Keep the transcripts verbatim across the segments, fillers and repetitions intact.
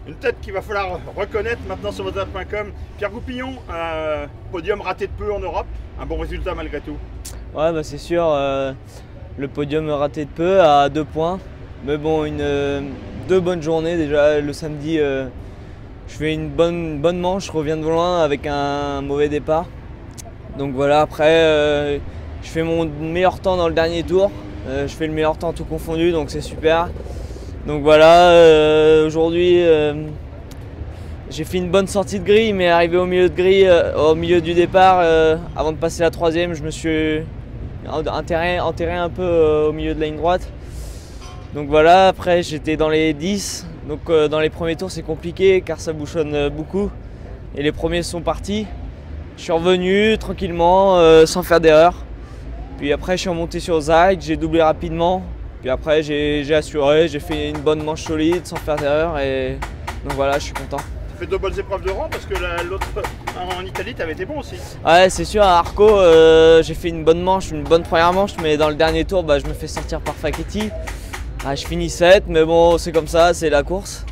Une tête qu'il va falloir reconnaître maintenant sur motovert point com. Pierre Goupillon, euh, podium raté de peu en Europe, un bon résultat malgré tout. Ouais, bah c'est sûr, euh, le podium raté de peu à deux points. Mais bon, une, euh, deux bonnes journées déjà. Le samedi, euh, je fais une bonne, une bonne manche, je reviens de loin avec un mauvais départ. Donc voilà, après, euh, je fais mon meilleur temps dans le dernier tour. Euh, je fais le meilleur temps tout confondu, donc c'est super. Donc voilà, euh, aujourd'hui, euh, j'ai fait une bonne sortie de grille, mais arrivé au milieu de grille, euh, au milieu du départ, euh, avant de passer la troisième, je me suis enterré, enterré un peu euh, au milieu de la ligne droite. Donc voilà, après j'étais dans les dix, donc euh, dans les premiers tours c'est compliqué car ça bouchonne euh, beaucoup. Et les premiers sont partis. Je suis revenu tranquillement, euh, sans faire d'erreur. Puis après je suis remonté sur Zag, j'ai doublé rapidement. Puis après j'ai assuré, j'ai fait une bonne manche solide sans faire d'erreur et donc voilà, je suis content. Tu fais deux bonnes épreuves de rang parce que l'autre en Italie tu avais été bon aussi. Ouais, c'est sûr, à Arco euh, j'ai fait une bonne manche, une bonne première manche, mais dans le dernier tour bah, je me fais sortir par Facchetti. Ah, je finis sept, mais bon c'est comme ça, c'est la course.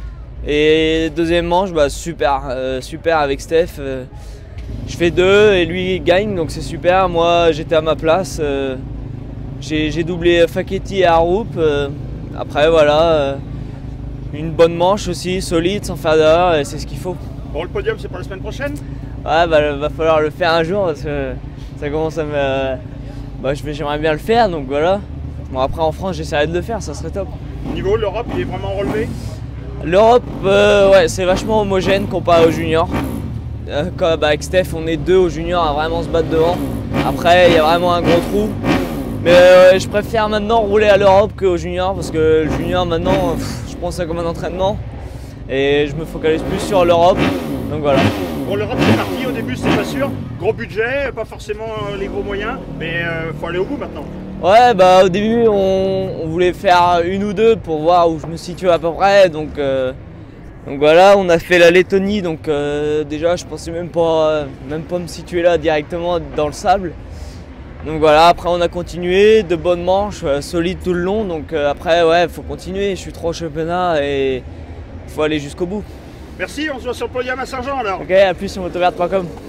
Et deuxième manche, bah, super, euh, super avec Steph. Euh, je fais deux et lui il gagne, donc c'est super. Moi j'étais à ma place. Euh, J'ai doublé Facchetti et Harroup. Euh, après voilà, euh, une bonne manche aussi, solide, sans faire d'erreur, et c'est ce qu'il faut. Bon, le podium c'est pour la semaine prochaine? Ouais, bah, va falloir le faire un jour parce que ça commence à me... Bah, j'aimerais bien le faire, donc voilà. Bon, après en France j'essaierai de le faire, ça serait top. Niveau l'Europe, il est vraiment relevé? L'Europe, euh, ouais, c'est vachement homogène comparé aux juniors. Euh, comme, bah, avec Steph, on est deux aux juniors à vraiment se battre devant. Après, il y a vraiment un gros trou. Mais euh, je préfère maintenant rouler à l'Europe qu'au junior parce que le junior maintenant, pff, je prends ça comme un entraînement et je me focalise plus sur l'Europe. Donc voilà. Bon, l'Europe c'est parti, au début c'est pas sûr, gros budget, pas forcément les gros moyens, mais euh, faut aller au bout maintenant. Ouais, bah au début on, on voulait faire une ou deux pour voir où je me situe à peu près. Donc, euh, donc voilà, on a fait la Lettonie, donc euh, déjà je pensais même pas, même pas me situer là directement dans le sable. Donc voilà, après on a continué, de bonnes manches, euh, solides tout le long, donc euh, après ouais, faut continuer, je suis trop au championnat et il faut aller jusqu'au bout. Merci, on se voit sur le podium à Saint-Jean alors. Ok, à plus sur motovert point com.